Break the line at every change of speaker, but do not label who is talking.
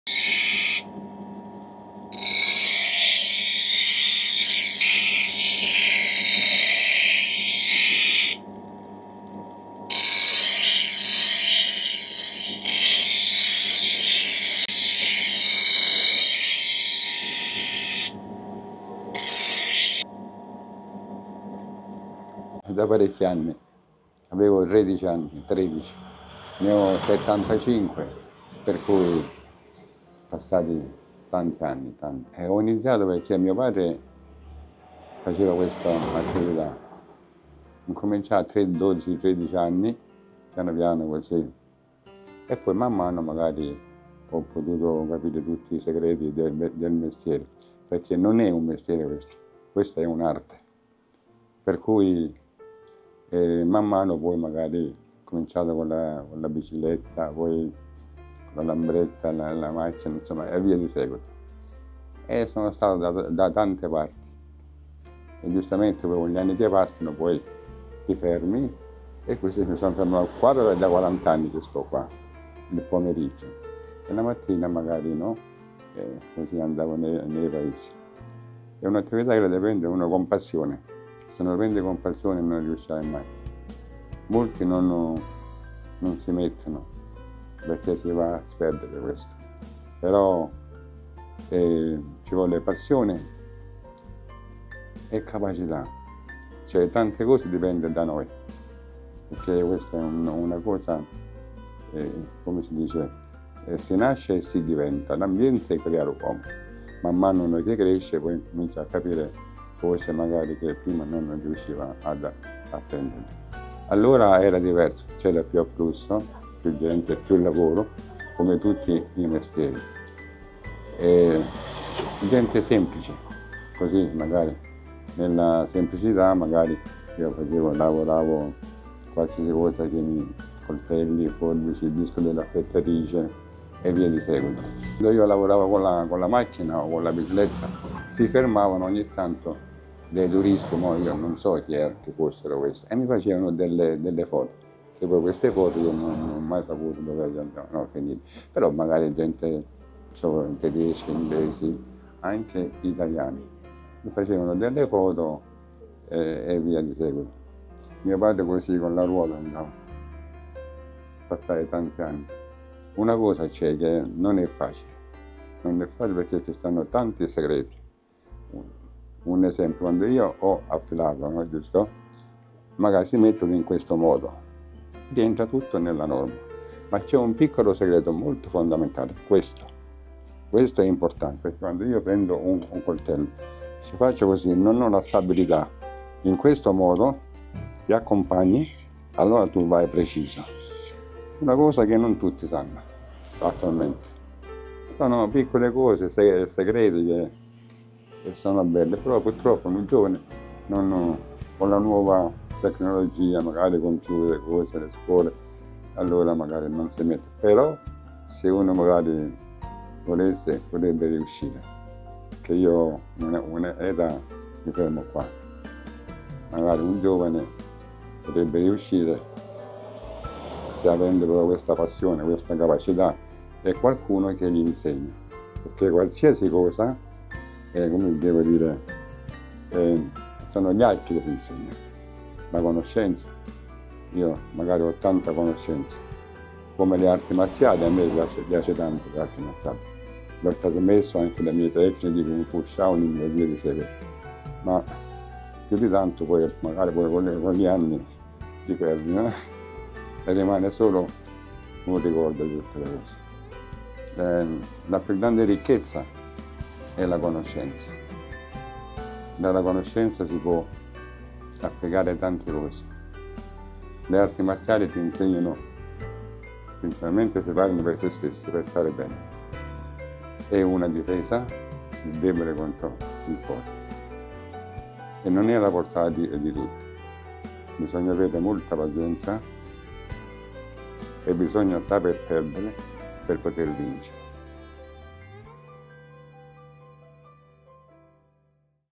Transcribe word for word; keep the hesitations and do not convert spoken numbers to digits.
Da parecchi anni, avevo tredici anni, tredici, ne ho settantacinque, per cui passati tanti anni, tanti. E ho iniziato perché mio padre faceva questa attività. Ho cominciato a dodici tredici anni, piano piano così, e poi man mano magari ho potuto capire tutti i segreti del, del mestiere, perché non è un mestiere questo, questa è un'arte. Per cui E man mano poi magari ho cominciato con la, con la bicicletta, poi con la lambretta, la, la macchina, insomma, e via di seguito. E sono stato da, da tante parti. E giustamente poi con gli anni che passano poi ti fermi, e così mi sono fermato qua da quaranta anni che sto qua, il pomeriggio. E la mattina magari no, e così andavo nei, nei paesi. È un'attività che la prende uno con passione. Se non lo prende con passione non riuscirai mai. Molti non, non si mettono perché si va a sperdere questo. Però eh, ci vuole passione e capacità. Cioè tante cose dipendono da noi, perché questa è un, una cosa, eh, come si dice, eh, si nasce e si diventa. L'ambiente crea l'uomo. Man mano noi che cresce poi comincia a capire cose magari che prima non riusciva ad attendere. Allora era diverso, c'era più afflusso, più gente, più lavoro, come tutti i mestieri. E gente semplice, così magari nella semplicità magari io facevo, lavoravo qualsiasi cosa che mi coltelli, forbici, il disco dell'affettatrice e via di seguito. Quando io lavoravo con la, con la macchina o con la bicicletta si fermavano ogni tanto dei turisti, ma io non so chi era, che fossero questi, e mi facevano delle, delle foto, che poi queste foto io non, non ho mai saputo dove andavano a finire, però magari gente, so, tedeschi, inglesi, anche italiani, mi facevano delle foto e, e via di seguito. Mio padre così con la ruota andava, passare tanti anni. Una cosa c'è che non è facile, non è facile perché ci stanno tanti segreti. Un esempio, quando io ho affilato, no, giusto? Magari si mettono in questo modo, rientra tutto nella norma, ma c'è un piccolo segreto molto fondamentale, questo. Questo è importante, perché quando io prendo un, un coltello, se faccio così, non ho la stabilità, in questo modo ti accompagni, allora tu vai preciso. Una cosa che non tutti sanno attualmente. Sono piccole cose, segreti che che sono belle, però purtroppo un giovane non, con la nuova tecnologia, magari computer, cose, le scuole, allora magari non si mette. Però se uno magari volesse potrebbe riuscire, che io un'età mi fermo qua. Magari un giovane potrebbe riuscire se avendo questa passione, questa capacità e qualcuno che gli insegna, perché qualsiasi cosa, Eh, come devo dire, eh, sono gli altri che ti insegnano. La conoscenza, io magari ho tanta conoscenza, come le arti marziali, a me piace, piace tanto le arti marziali. L'ho trasmesso anche le mie tecniche di Kung Fu, Shaolin e via di seguito. Ma più di tanto poi, magari poi con, con gli anni ti perdi, no? E rimane solo un ricordo di tutte le cose. Eh, la più grande ricchezza è la conoscenza. Dalla conoscenza si può applicare tante cose. Le arti marziali ti insegnano principalmente se parlano per se stessi, per stare bene. È una difesa, il debole contro il forte. E non è alla portata di, di tutti. Bisogna avere molta pazienza e bisogna saper perdere per poter vincere.